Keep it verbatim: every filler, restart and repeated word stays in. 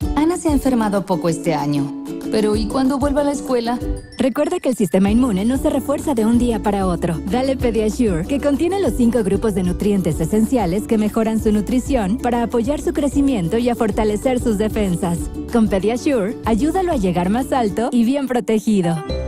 Ana se ha enfermado poco este año. Pero ¿y cuando vuelva a la escuela? Recuerda que el sistema inmune no se refuerza de un día para otro. Dale Pediasure, que contiene los cinco grupos de nutrientes esenciales que mejoran su nutrición para apoyar su crecimiento y a fortalecer sus defensas. Con Pediasure, ayúdalo a llegar más alto y bien protegido.